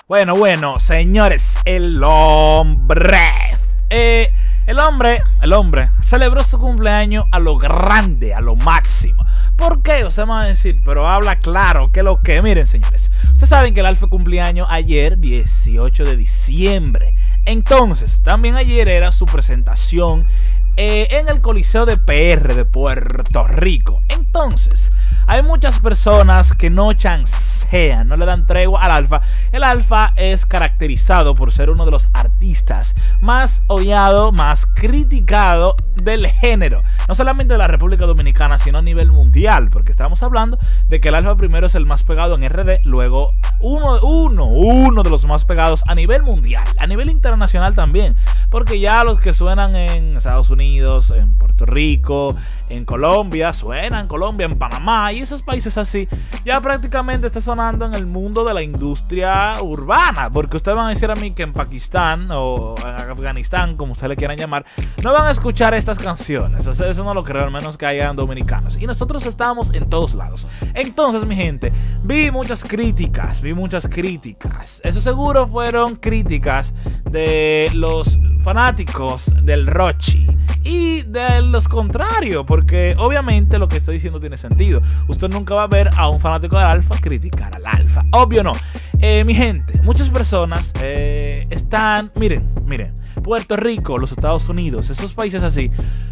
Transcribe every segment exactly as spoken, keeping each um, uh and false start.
Bueno, bueno, señores, el hombre. Eh, el hombre, el hombre celebró su cumpleaños a lo grande, a lo máximo. ¿Por qué? Ustedes me van a decir, pero habla claro, que lo que. Miren, señores, ustedes saben que el Alfa cumpleaños ayer, dieciocho de diciembre. Entonces, también ayer era su presentación eh, en el Coliseo de P R de Puerto Rico. Entonces, hay muchas personas que no chancean, no le dan tregua al Alfa. El Alfa es caracterizado por ser uno de los artistas más odiado, más criticado del género. No solamente de la República Dominicana, sino a nivel mundial. Porque estamos hablando de que el Alfa primero es el más pegado en R D, luego uno, uno, uno de los más pegados a nivel mundial, a nivel internacional también. Porque ya los que suenan en Estados Unidos, en Puerto Rico, en Colombia, suenan en Colombia, en Panamá y esos países así, ya prácticamente está sonando en el mundo de la industria urbana. Porque ustedes van a decir a mí que en Pakistán o en Afganistán, como ustedes le quieran llamar, no van a escuchar estas canciones. O sea, eso no lo creo, al menos que hayan dominicanos. Y nosotros estamos en todos lados. Entonces, mi gente, vi muchas críticas, vi muchas críticas. Eso seguro fueron críticas de los fanáticos del Rochi y de los contrarios, porque obviamente lo que estoy diciendo tiene sentido. Usted nunca va a ver a un fanático del Alfa criticar al Alfa, obvio no. Eh, mi gente, muchas personas eh, están, miren, miren, Puerto Rico, los Estados Unidos, esos países así,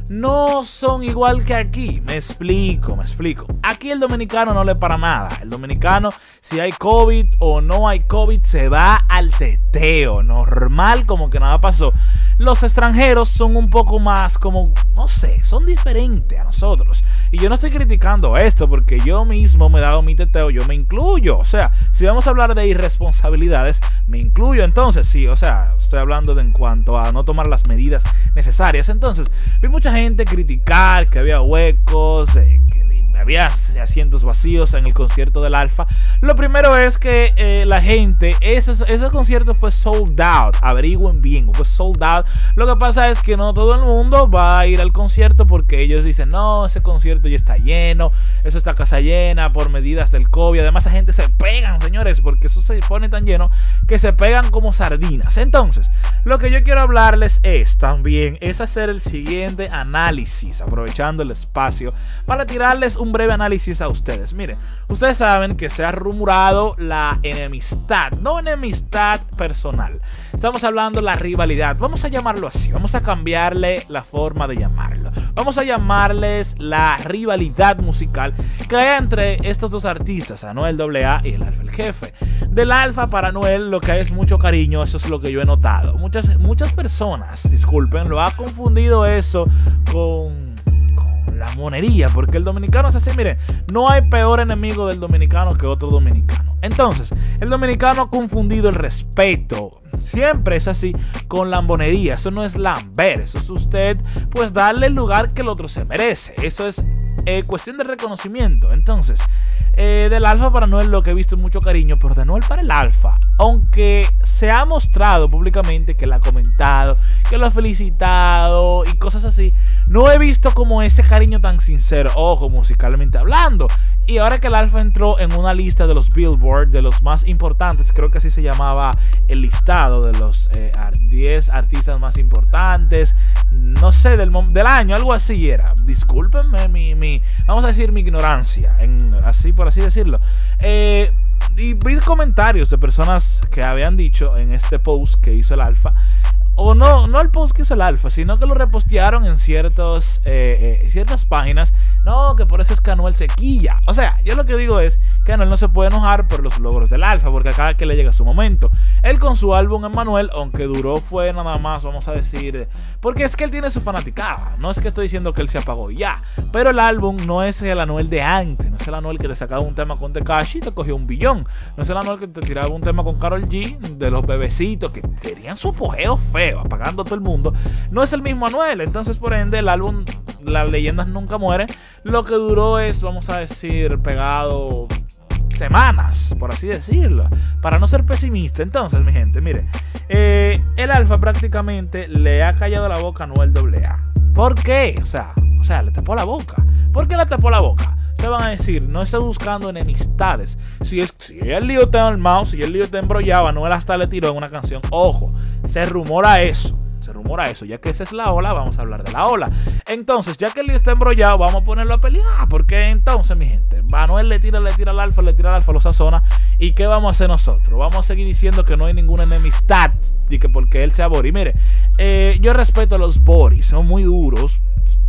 no son igual que aquí. Me explico, me explico. Aquí el dominicano no le para nada. El dominicano, si hay COVID o no hay COVID, se va al teteo, normal, como que nada pasó. Los extranjeros son un poco más como, no sé, son diferentes a nosotros. Y yo no estoy criticando esto porque yo mismo me he dado mi teteo, yo me incluyo. O sea, si vamos a hablar de irresponsabilidades, me incluyo. Entonces, sí, o sea, estoy hablando de en cuanto a no tomar las medidas necesarias. Entonces, vi mucha gente criticar que había huecos, eh, que había asientos vacíos en el concierto del Alfa. Lo primero es que eh, la gente, ese, ese concierto fue sold out. Averigüen bien, fue sold out. Lo que pasa es que no todo el mundo va a ir al concierto porque ellos dicen, no, ese concierto ya está lleno, eso está casa llena por medidas del COVID. Además, la gente se pegan, señores, porque eso se pone tan lleno que se pegan como sardinas. Entonces, lo que yo quiero hablarles es también, es hacer el siguiente análisis, aprovechando el espacio, para tirarles un Un breve análisis a ustedes. Miren, ustedes saben que se ha rumorado la enemistad, no enemistad personal, estamos hablando de la rivalidad, vamos a llamarlo así, vamos a cambiarle la forma de llamarlo, vamos a llamarles la rivalidad musical que hay entre estos dos artistas, Anuel A A y el Alfa el Jefe. Del Alfa para Anuel lo que hay es mucho cariño, eso es lo que yo he notado. Muchas, muchas personas, disculpen, lo ha confundido eso con la monería, porque el dominicano es así. Miren, no hay peor enemigo del dominicano que otro dominicano. Entonces, el dominicano ha confundido el respeto, siempre es así, con lambonería. Eso no es lamber, eso es usted pues darle el lugar que el otro se merece. Eso es eh, cuestión de reconocimiento. Entonces, eh, del Alfa para Anuel lo que he visto es mucho cariño, pero de Anuel para el Alfa, aunque se ha mostrado públicamente que le ha comentado, que lo ha felicitado y cosas así, no he visto como ese cariño tan sincero, ojo, musicalmente hablando. Y ahora que el Alfa entró en una lista de los Billboard, de los más importantes, creo que así se llamaba el listado de los eh, diez artistas más importantes, no sé, del, del año, algo así era. Discúlpenme mi, mi, vamos a decir mi ignorancia, en, así por así decirlo. Eh, y vi comentarios de personas que habían dicho en este post que hizo el Alfa, o no, no el post que hizo el Alfa, sino que lo repostearon en ciertos, eh, eh, ciertas páginas. No, que por eso es que Anuel se quilla. O sea, yo lo que digo es que Anuel no se puede enojar por los logros del Alfa, porque a cada que le llega su momento. Él con su álbum Emmanuel, aunque duró fue nada más, vamos a decir, porque es que él tiene su fanaticada. No es que estoy diciendo que él se apagó ya, pero el álbum no es el Anuel de antes. No es el Anuel que te sacaba un tema con Tekashi y te cogió un billón. No es el Anuel que te tiraba un tema con Karol G de los bebecitos que tenían su apogeo feo, apagando a todo el mundo. No es el mismo Anuel. Entonces, por ende, el álbum Las Leyendas Nunca Mueren, lo que duró es, vamos a decir, pegado semanas, por así decirlo, para no ser pesimista. Entonces, mi gente, mire, eh, el Alfa prácticamente le ha callado la boca a Anuel A A. ¿Por qué? O sea, o sea, le tapó la boca. ¿Por qué le tapó la boca? ustedes van a decir, no está buscando enemistades. Si, es, si el lío está armado, si el lío está embrollado, Anuel hasta le tiró en una canción. Ojo, se rumora eso. Se rumora eso, ya que esa es la ola, vamos a hablar de la ola. Entonces, ya que el lío está embrollado, vamos a ponerlo a pelear. Porque entonces, mi gente, Anuel le tira, le tira al Alfa, le tira al Alfa, lo sazona. ¿Y qué vamos a hacer nosotros? Vamos a seguir diciendo que no hay ninguna enemistad y que porque él sea Bori. Mire, eh, yo respeto a los Boris, son muy duros.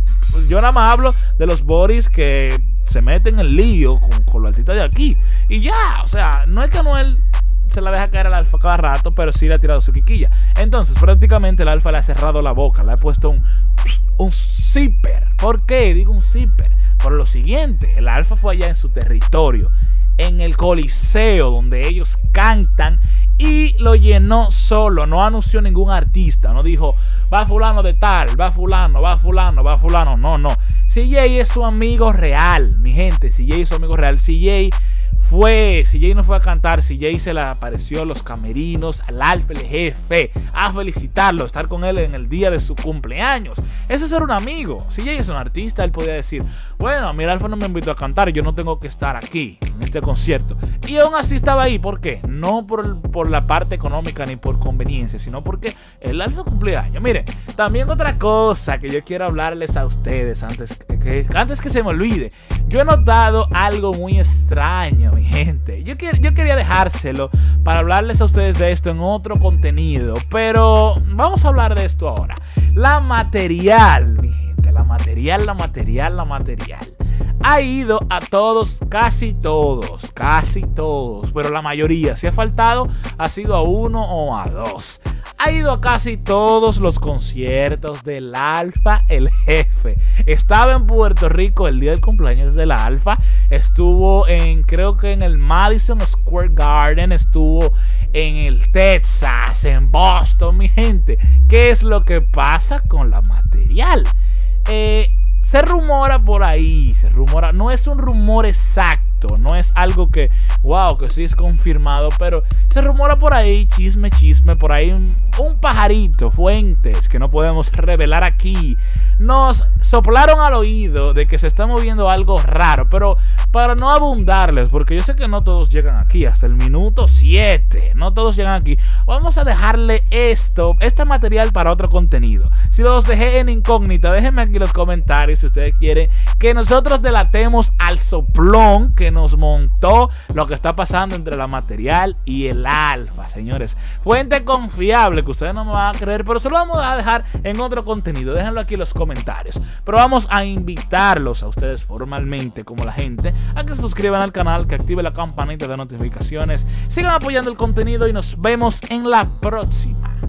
Yo nada más hablo de los Boris que se meten en lío con, con los artistas de aquí. Y ya, o sea, no es que Anuel se la deja caer al Alfa cada rato, pero sí le ha tirado su quiquilla. Entonces, prácticamente el Alfa le ha cerrado la boca, le ha puesto un, un zipper. ¿Por qué digo un zipper? Por lo siguiente, el Alfa fue allá en su territorio, en el Coliseo, donde ellos cantan, y lo llenó solo. No anunció ningún artista, no dijo, va fulano de tal, va fulano, va fulano, va fulano. No, no. C J es su amigo real, mi gente. C J es su amigo real. C J fue, C J no fue a cantar, C J se le apareció a los camerinos, al Alfa, el jefe, a felicitarlo, a estar con él en el día de su cumpleaños. Ese es ser un amigo. C J es un artista, él podía decir, bueno, mira, Alfa no me invitó a cantar, yo no tengo que estar aquí en este concierto. Y aún así estaba ahí, ¿por qué? No por, por la parte económica ni por conveniencia, sino porque el Alfa cumpleaños. Miren, también otra cosa que yo quiero hablarles a ustedes antes que, antes que se me olvide. Yo he notado algo muy extraño, mi gente. Yo, quer, yo quería dejárselo para hablarles a ustedes de esto en otro contenido, pero vamos a hablar de esto ahora. La material, mi gente, la material, la material, la material. Ha ido a todos, casi todos, casi todos, pero la mayoría, si ha faltado, ha sido a uno o a dos. Ha ido a casi todos los conciertos del Alfa, el jefe. Estaba en Puerto Rico el día del cumpleaños del Alfa. Estuvo en, creo que en el Madison Square Garden. Estuvo en el Texas, en Boston, mi gente. ¿Qué es lo que pasa con la material? Eh... Se rumora por ahí, se rumora, no es un rumor exacto, no es algo que, wow, que sí es confirmado, pero se rumora por ahí, chisme, chisme, por ahí un, un pajarito, fuentes que no podemos revelar aquí, nos soplaron al oído de que se está moviendo algo raro, pero para no abundarles, porque yo sé que no todos llegan aquí, hasta el minuto siete, no todos llegan aquí, vamos a dejarle esto, este material para otro contenido. Si los dejé en incógnita, déjenme aquí en los comentarios si ustedes quieren que nosotros delatemos al soplón que nos montó lo que está pasando entre la material y el Alfa, señores. Fuente confiable que ustedes no me van a creer, pero se lo vamos a dejar en otro contenido. Déjenlo aquí en los comentarios. Pero vamos a invitarlos a ustedes formalmente, como la gente, a que se suscriban al canal, que active la campanita de notificaciones, sigan apoyando el contenido y nos vemos en la próxima.